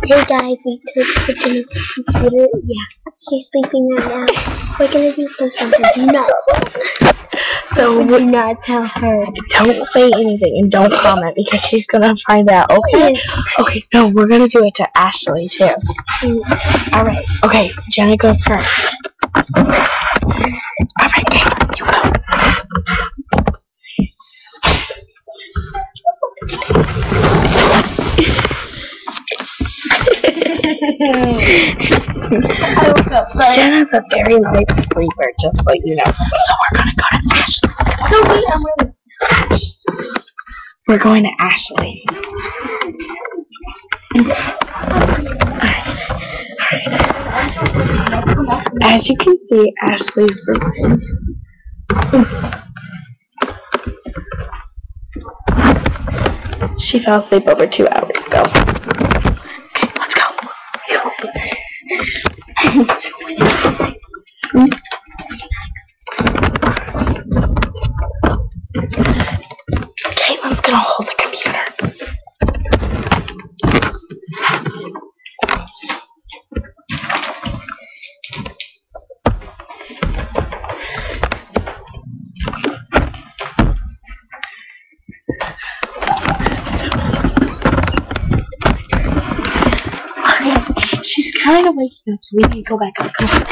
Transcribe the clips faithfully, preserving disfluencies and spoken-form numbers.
Hey guys, we took the Jenny's computer. Yeah, she's sleeping right now. We're gonna do post on her. Do not. So do not tell her. Don't say anything and don't comment because she's gonna find out. Okay? Okay. No, we're gonna do it to Ashley too. Mm. All right. Okay. Jenny goes first. All right, Kayla, you go. Jenna's a very light sleeper, just so you know. So we're gonna go to Ashley. No, wait, I'm ready. We're going to Ashley. As you can see, Ashley's sleeping. She fell asleep over two hours ago. Okay, let's go. Caitlin's gonna hold the computer. She's kind of waking up, so we need to go back up. Come on.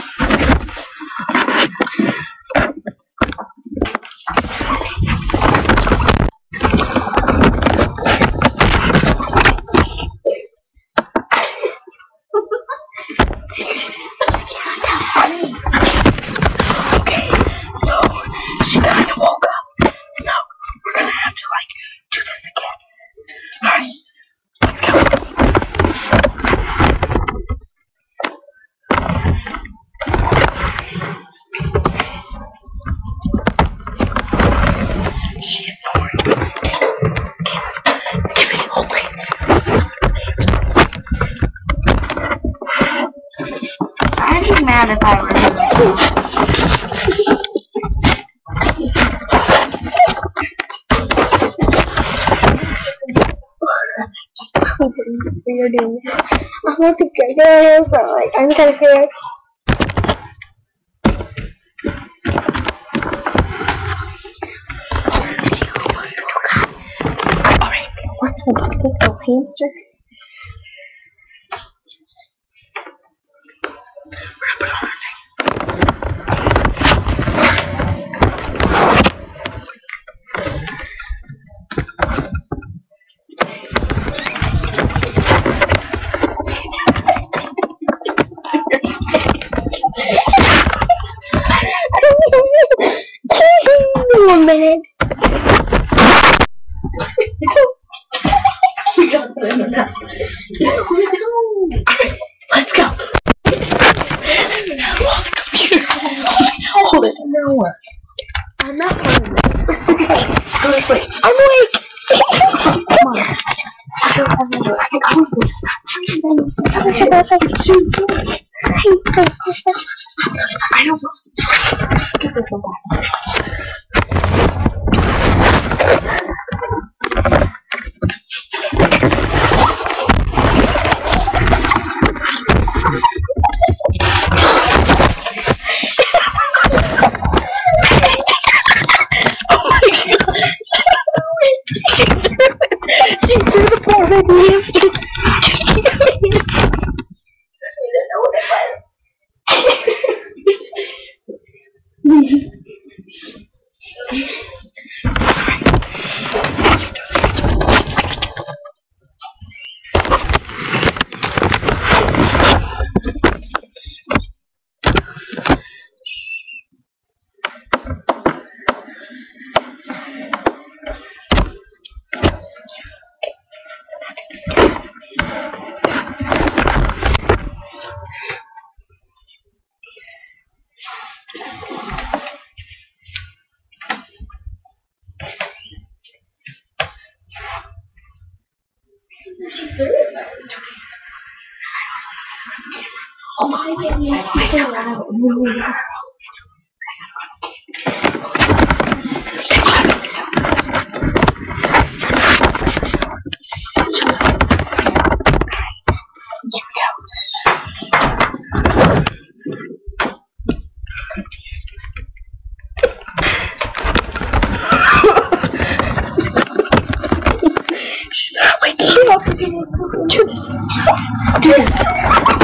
Okay, so she kind of woke up, so we're gonna have to like do this again. Alright, let's go. She's snoring. Give me a whole thing. I'd be mad if I were you. You're doing it. I want to go there, so like I'm kind of scared. Alright, what's this little hamster? We're gonna put it on our face. One minute. We gotta put it in the mouth. Alright, let's go. Hold the computer. Hold it. No. I'm not holding it. I'm awake. I'm awake. Come on. I don't have to do it. I'm awake. I don't know. Get this one back. She threw the poor baby hamster. Oh my goodness. Wait, shut up. Do this. Do this.